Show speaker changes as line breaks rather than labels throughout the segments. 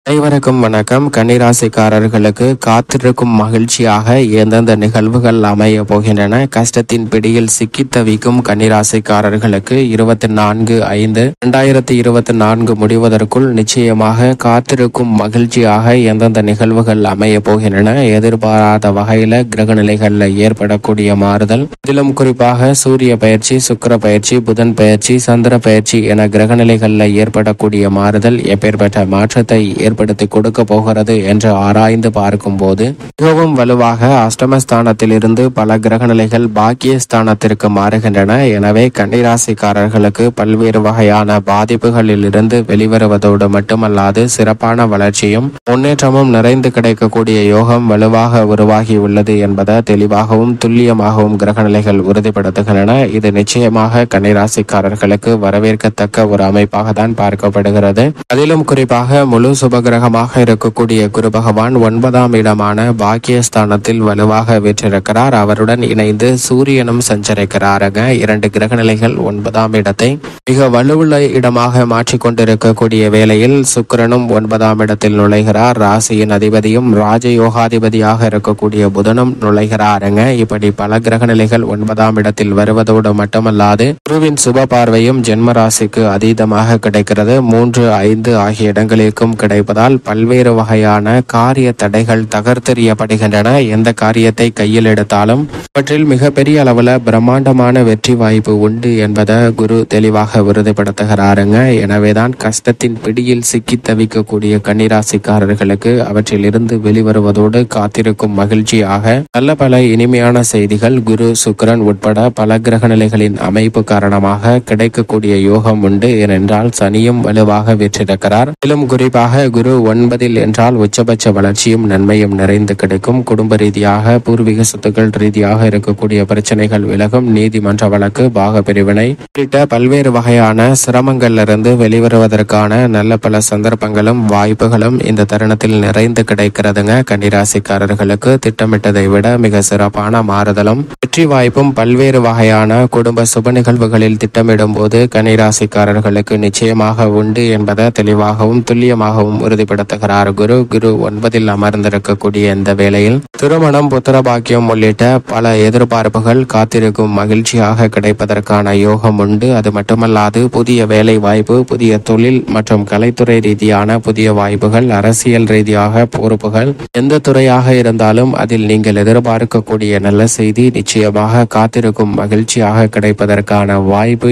அனைவருக்கும் வணக்கம். கன்னிராசிக்காரர்களுக்கு காத்திருக்கும் மகிழ்ச்சியாக எந்தெந்த நிகழ்வுகள் அமைய போகின்றன? கஷ்டத்தின் பிடியில் சிக்கி தவிக்கும் கன்னிராசிக்காரர்களுக்கு 24/5/2024 முடிவதற்குள் நிச்சயமாக காத்திருக்கும் மகிழ்ச்சியாக எந்தெந்த நிகழ்வுகள் அமைய போகின்றன? எதிர்பாராத வகையில கிரக நிலைகள்ல ஏற்படக்கூடிய மாறுதல், அதிலும் குறிப்பாக சூரிய பயிற்சி, சுக்கிர பயிற்சி, புதன் பயிற்சி, சந்திர பயிற்சி என கிரக நிலைகள்ல ஏற்படக்கூடிய மாறுதல் எப்பேற்பட்ட மாற்றத்தை ஏற்படுத்தி கொடுக்க போகிறது என்று ஆராய்ந்து பார்க்கும் போது மிகவும் வலுவாக அஷ்டமஸ்தானத்திலிருந்து பல கிரக நிலைகள் பாக்கியஸ்தானத்திற்கு மாறுகின்றன. எனவே கன்னிராசிக்காரர்களுக்கு பல்வேறு வகையான பாதிப்புகளில் இருந்து வெளிவருவதோடு மட்டுமல்லாது சிறப்பான வளர்ச்சியும் முன்னேற்றமும் நிறைந்து கிடைக்கக்கூடிய யோகம் வலுவாக உருவாகி உள்ளது என்பதை தெளிவாகவும் துல்லியமாகவும் கிரக நிலைகள் உறுதிப்படுத்துகின்றன. இது நிச்சயமாக கன்னிராசிக்காரர்களுக்கு வரவேற்கத்தக்க ஒரு அமைப்பாக தான் பார்க்கப்படுகிறது. அதிலும் குறிப்பாக முழு சுபகிரகமாக இருக்கக்கூடிய குரு பகவான் 9ஆம் இடமான பாக்கியஸ்தானத்தில் வலுவாக வீற்றிருக்கிறார். அவருடன் இணைந்து சூரியனும் சஞ்சரிக்கிறாருங்க. 2 கிரக நிலைகள் 9ஆம் இடத்தை மிக வலுவுள்ள இடமாக மாற்றிக்கொண்டிருக்கக்கூடிய வேளையில் சுக்கிரனும் 9ஆம் இடத்தில் நுழைகிறார். ராசியின் அதிபதியும் ராஜயோகாதிபதியாக இருக்கக்கூடிய புதனும் நுழைகிறாருங்க. இப்படி பல கிரக நிலைகள் 9ஆம் இடத்தில் வருவதோடு மட்டுமல்லாது குருவின் சுப பார்வையும் ஜென்ம ராசிக்கு அதீதமாக கிடைக்கிறது. 3, 5 ஆகிய இடங்களிற்கும் கிடைப்பதால் பல்வேறு வகையான காரிய தடைகள் தகர்த்தெறியப்படுகின்றன. எந்த காரியத்தை கையில் எடுத்தாலும் அவற்றில் மிகப்பெரிய அளவுல பிரம்மாண்டமான வெற்றி வாய்ப்பு உண்டு என்பதை குரு தெளிவாக உறுதிப்படுத்துகிறாருங்க. எனவேதான் கஷ்டத்தின் பிடியில் சிக்கி தவிக்கக்கூடிய கன்னிராசிக்காரர்களுக்கு அவற்றில் இருந்து வெளிவருவதோடு காத்திருக்கும் மகிழ்ச்சியாக நல்ல பல இனிமையான செய்திகள் குரு, சுக்கிரன் உட்பட பல கிரக நிலைகளின் அமைப்பு காரணமாக கிடைக்கக்கூடிய யோகம் உண்டு. ஏனென்றால் சனியும் வலுவாக வீற்றிருக்கிறார். மேலும் குறிப்பாக குரு 9 என்றால் உச்சபட்ச வளர்ச்சியும் நன்மையும் நிறைந்து கிடைக்கும். குடும்ப ரீதியாக பூர்வீக சொத்துக்கள் ரீதியாக இருக்கக்கூடிய பிரச்சனைகள் விலகும். நீதிமன்ற வழக்கு, பாக பிரிவினை உள்ளிட்ட பல்வேறு வகையான சிரமங்களிலிருந்து வெளிவருவதற்கான நல்ல பல சந்தர்ப்பங்களும் வாய்ப்புகளும் இந்த தருணத்தில் நிறைந்து கிடைக்கிறதுங்க. கன்னிராசிக்காரர்களுக்கு திட்டமிட்டதை விட மிக சிறப்பான மாறுதலும் வெற்றி வாய்ப்பும் பல்வேறு வகையான குடும்ப சுப நிகழ்வுகளில் திட்டமிடும் போது கன்னிராசிக்காரர்களுக்கு நிச்சயமாக உண்டு என்பதை தெளிவாகவும் துல்லியமாகவும் உறுதிப்படுத்துகிறார் குரு. 9 அமர்ந்திருக்கக்கூடிய இந்த வேளையில் திருமணம், புத்திர பாக்கியம் உள்ளிட்ட பல எதிர்பார்ப்புகள் காத்திருக்கும் மகிழ்ச்சியாக கிடைப்பதற்கான யோகம் உண்டு. அது மட்டுமல்லாது புதிய வேலை வாய்ப்பு, புதிய தொழில் மற்றும் கலைத்துறை ரீதியான புதிய வாய்ப்புகள், அரசியல் ரீதியாக பொறுப்புகள், எந்த துறையாக இருந்தாலும் அதில் நீங்கள் எதிர்பார்க்கக்கூடிய நல்ல செய்தி நிச்சயமாக காத்திருக்கும் மகிழ்ச்சியாக கிடைப்பதற்கான வாய்ப்பு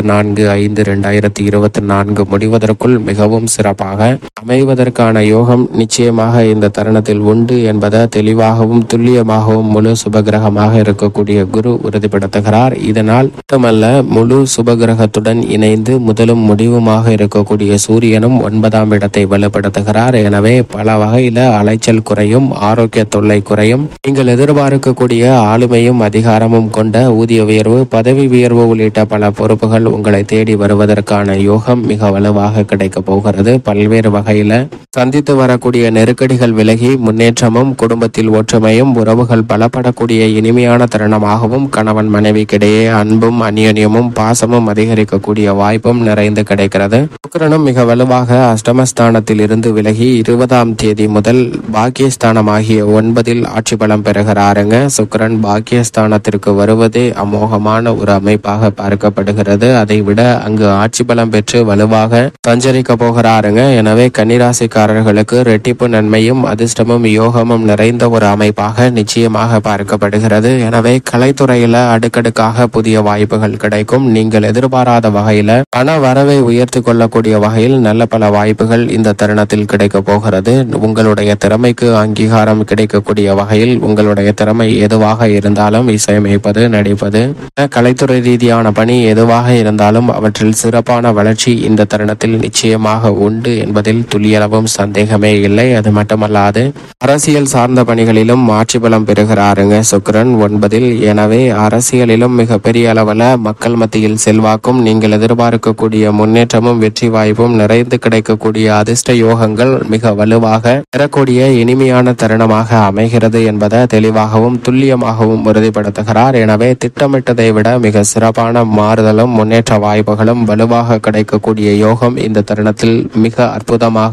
24/5/2024 முடிவதற்குள் மிகவும் சிறப்பாக அமைவதற்கான யோகம் நிச்சயமாக இந்த தருணத்தில் உண்டு என்பதை தெளிவாகவும் துல்லியமாகவும் முழு சுபகிரகமாக இருக்கக்கூடிய குரு உறுதிப்படுத்துகிறார். இதனால் மட்டுமல்ல, முழு சுபகிரகத்துடன் இணைந்து முதலும் முடிவுமாக இருக்கக்கூடிய சூரியனும் 9ஆம் இடத்தை வலுப்படுத்துகிறார். எனவே பல வகையில அலைச்சல் குறையும், ஆரோக்கிய தொல்லை குறையும். நீங்கள் எதிர்பார்க்கக்கூடிய ஆளுமையும் அதிகாரமும் கொண்ட ஊதிய உயர்வு, பதவி உயர்வு உள்ளிட்ட பல பொறுப்புகள் உங்களை தேடி வருவதற்கான யோகம் மிக வலுவாக கிடைக்க போகிறது. பல்வேறு வகையில சந்தித்து வரக்கூடிய நெருக்கடிகள் விலகி முன்னேற்றமும் குடும்பத்தில் ஒற்றுமையும் உறவுகள் பலப்படக்கூடிய இனிமையான தருணமாகவும் கணவன் மனைவிக்கிடையே அன்பும் அந்யோன்யமும் பாசமும் அதிகரிக்கக்கூடிய வாய்ப்பும் நிறைந்து கிடைக்கிறது. சுக்கிரனும் மிக வலுவாக அஷ்டமஸ்தானத்தில் இருந்து விலகி 20ஆம் தேதி முதல் பாக்கியஸ்தானமாகிய 9 ஆட்சி பலம் பெறுகிறாருங்க. சுக்கிரன் பாக்கியஸ்தானத்திற்கு வருவதே அமோகமான ஒரு அமைப்பாக பார்க்கப்படுகிறது. அதை விட அங்கு ஆட்சி பலம் பெற்று வலுவாக சஞ்சரிக்க போகிறாருங்க. எனவே கன்னிராசிக்காரர்களுக்கு ரெட்டிப்பு நன்மையும் அதிர்ஷ்டமும் யோகமும் நிறைந்த ஒரு அமைப்பாக நிச்சயமாக பார்க்கப்படுகிறது. எனவே கலைத்துறையில அடுக்கடுக்காக புதிய வாய்ப்புகள் கிடைக்கும். நீங்கள் எதிர்பாராத வகையில பண வரவை உயர்த்தி கொள்ளக்கூடிய வகையில் நல்ல பல வாய்ப்புகள் இந்த தருணத்தில் கிடைக்க போகிறது. உங்களுடைய திறமைக்கு அங்கீகாரம் கிடைக்கக்கூடிய வகையில் உங்களுடைய திறமை எதுவாக இருந்தாலும், இசையமைப்பது, நடிப்பது, கலைத்துறை ரீதியான பணி எதுவாக இருந்தாலும் அவற்றில் சிறப்பான வளர்ச்சி இந்த தருணத்தில் நிச்சயமாக உண்டு என்பதில் துளியளவும் சந்தேகமே இல்லை. அது மட்டுமல்லாது அரசியல் சார்ந்த பணிகளிலும் ஆட்சி பலம் பெறுகிறாருங்க சுக்கிரன் 9. எனவே அரசியலிலும் மிக பெரிய அளவில் மக்கள் மத்தியில் செல்வாக்கும் நீங்கள் எதிர்பார்க்கக்கூடிய முன்னேற்றமும் வெற்றி வாய்ப்பும் நிறைந்து கிடைக்கக்கூடிய அதிர்ஷ்ட யோகங்கள் மிக வலுவாக பெறக்கூடிய இனிமையான தருணமாக அமைகிறது என்பதை தெளிவாகவும் துல்லியமாகவும் உறுதிப்படுத்துகிறார். எனவே திட்டமிட்டதை விட மிக சிறப்பான மாறுதலும் முன்னேற்ற வாய்ப்புகளும் வலுவாக கிடைக்கக்கூடிய யோகம் இந்த தருணத்தில் மிக அற்புதமாக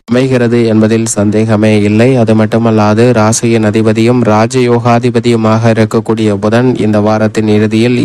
அமைகிறது என்பதில் சந்தேகமே இல்லை. அது மட்டுமல்லாது ராசியின் அதிபதியும் ராஜயோகாதிபதியுமாக இருக்கக்கூடிய புதன் இந்த வாரத்தின் இறுதியில்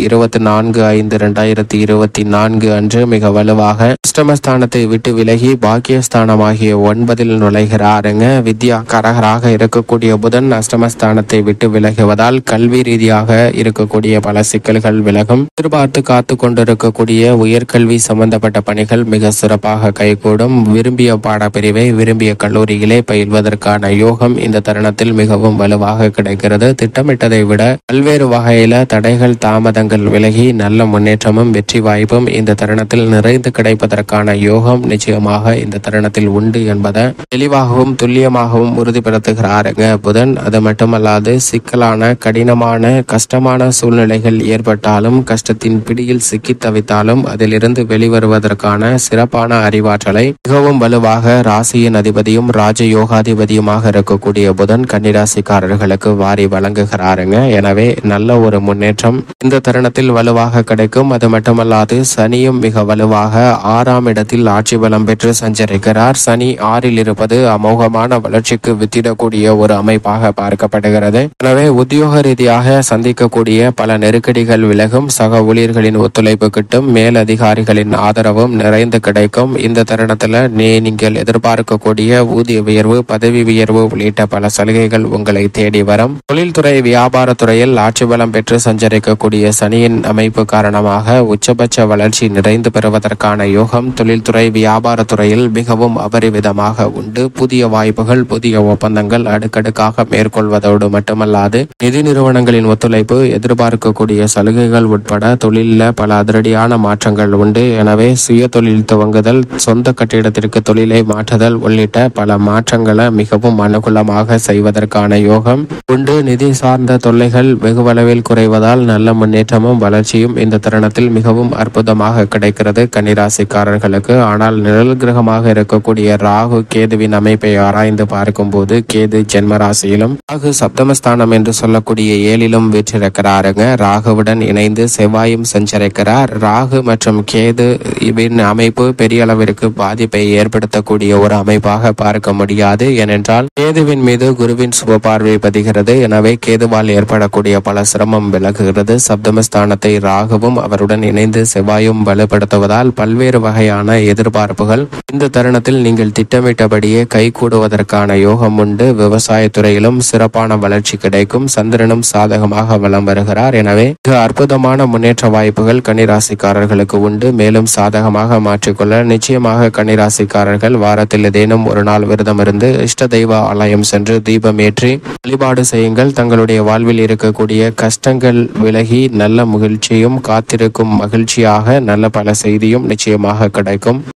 24/5/2024 அன்று மிக வலுவாக அஷ்டமஸ்தானத்தை விட்டு விலகி பாக்கியஸ்தானமாகிய 9 நுழைகிறாருங்க. வித்யா கரகராக இருக்கக்கூடிய புதன் அஷ்டமஸ்தானத்தை விட்டு விலகுவதால் கல்வி ரீதியாக இருக்கக்கூடிய பல சிக்கல்கள் விலகும். எதிர்பார்த்து காத்து கொண்டிருக்கக்கூடிய உயர்கல்வி சம்பந்தப்பட்ட பணிகள் மிக சிறப்பாக கைகூடும். விரும்பிய பாடப்பிரிவை விரும்பிய கல்லூரியிலே பயில்வதற்கான யோகம் இந்த தருணத்தில் மிகவும் வலுவாக கிடைக்கிறது. திட்டமிட்டதை விட பல்வேறு வகையில தடைகள் தாமதங்கள் விலகி நல்ல முன்னேற்றமும் வெற்றி வாய்ப்பும் இந்த தருணத்தில் நிறைந்து கிடைப்பதற்கான யோகம் நிச்சயமாக இந்த தருணத்தில் உண்டு என்பதை தெளிவாகவும் துல்லியமாகவும் உறுதிப்படுத்துகிறாருங்க புதன். அது மட்டுமல்லாது சிக்கலான கடினமான கஷ்டமான சூழ்நிலைகள் ஏற்பட்டாலும் கஷ்டத்தின் பிடியில் சிக்கி தவித்தாலும் அதிலிருந்து வெளிவருவதற்கான சிறப்பான அறிவாற்றலை மிகவும் வலுவாக ராசியின் அதிபதியும் ராஜயோகாதிபதியுமாக இருக்கக்கூடிய புதன் கன்னிராசிக்காரர்களுக்கு வாரி வழங்குகிறாருங்க. எனவே நல்ல ஒரு முன்னேற்றம் இந்த தருணத்தில் வலுவாக கிடைக்கும். அது மட்டுமல்லாது சனியும் மிக வலுவாக 6ஆம் இடத்தில் ஆட்சி பலம் பெற்று சஞ்சரிக்கிறார். சனி 6ல் இருப்பது அமோகமான வளர்ச்சிக்கு வித்திடக்கூடிய ஒரு அமைப்பாக பார்க்கப்படுகிறது. எனவே உத்தியோக ரீதியாக சந்திக்கக்கூடிய பல நெருக்கடிகள் விலகும். சக ஊழியர்களின் ஒத்துழைப்பு கிட்டும். மேல் அதிகாரிகளின் ஆதரவும் நிறைந்து கிடைக்கும். இந்த தருணத்தில் நீங்கள் எதிர்பார்க்கக்கூடிய ஊதிய உயர்வு பதவி உயர்வு உள்ளிட்ட பல சலுகைகள் உங்களை தேடி வரும். தொழில்துறை வியாபாரத்துறையில் ஆட்சி பலம் பெற்று சஞ்சரிக்கக்கூடிய சனியின் அமைப்பு காரணமாக உச்சபட்ச வளர்ச்சி நிறைந்து பெறுவதற்கான யோகம் தொழில்துறை வியாபாரத்துறையில் மிகவும் அபரிவிதமாக உண்டு. புதிய வாய்ப்புகள் புதிய ஒப்பந்தங்கள் அடுக்கடுக்காக மேற்கொள்வதோடு மட்டுமல்லாது நிதி நிறுவனங்களின் ஒத்துழைப்பு எதிர்பார்க்கக்கூடிய சலுகைகள் உட்பட தொழிலில் பல அதிரடியான மாற்றங்கள் உண்டு. எனவே சுய தொழில் துவங்குதல் சொந்த கட்டிடத்திற்கு தொழிலை மாற்றுதல் உள்ளிட்ட பல மாற்றங்களை மிகவும் அனுகூலமாக செய்வதற்கான யோகம் உண்டு. நிதி சார்ந்த தொல்லைகள் வெகுவளவில் குறைவதால் நல்ல முன்னேற்றமும் வளர்ச்சியும் இந்த தருணத்தில் மிகவும் அற்புதமாக கிடைக்கிறது கன்னிராசிக்காரர்களுக்கு. ஆனால் நிழல் கிரகமாக இருக்கக்கூடிய ராகு கேதுவின் அமைப்பை ஆராய்ந்து பார்க்கும் போது கேது ஜென்ம ராசியிலும் ராகு சப்தமஸ்தானம் என்று சொல்லக்கூடிய 7லும் வீற்றிருக்கிறாருங்க. ராகுவுடன் இணைந்து செவ்வாயும் சஞ்சரிக்கிறார். ராகு மற்றும் கேது இவின் அமைப்பு பெரிய அளவிற்கு பாதிப்பை ஏற்படுத்தக்கூடிய ஒரு அமைப்பாக பார்க்க முடியாது. ஏனென்றால் கேதுவின் மீது குருவின் சுப பார்வை பதிகிறது. எனவே கேதுவால் ஏற்படக்கூடிய பல சிரமம் விலகுகிறது. சப்தமஸ்தானத்தை ராகுவும் அவருடன் இணைந்து செவ்வாயும் வலுப்படுத்துவதால் பல்வேறு வகையான எதிர்பார்ப்புகள் இந்த தருணத்தில் நீங்கள் திட்டமிட்டபடியே கைகூடுவதற்கான யோகம் உண்டு. விவசாயத்துறையிலும் சிறப்பான வளர்ச்சி கிடைக்கும். சந்திரனும் சாதகமாக வலம் வருகிறார். எனவே மிக அற்புதமான முன்னேற்ற வாய்ப்புகள் கன்னிராசிக்காரர்களுக்கு உண்டு. மேலும் சாதகமாக மாற்றிக்கொள்ள நிச்சயமாக கன்னிராசிக்காரர்கள் வாரத்தில் ஏதேனும் ஒரு நாள் விரதம் இருந்து இஷ்ட தெய்வ ஆலயம் சென்று தீபம் ஏற்றி வழிபாடு செய்யுங்கள். தங்களுடைய வாழ்வில் இருக்கக்கூடிய கஷ்டங்கள் விலகி நல்ல மகிழ்ச்சியும் காத்திருக்கும் மகிழ்ச்சியாக நல்ல பல செய்தியும் நிச்சயமாக கிடைக்கும்.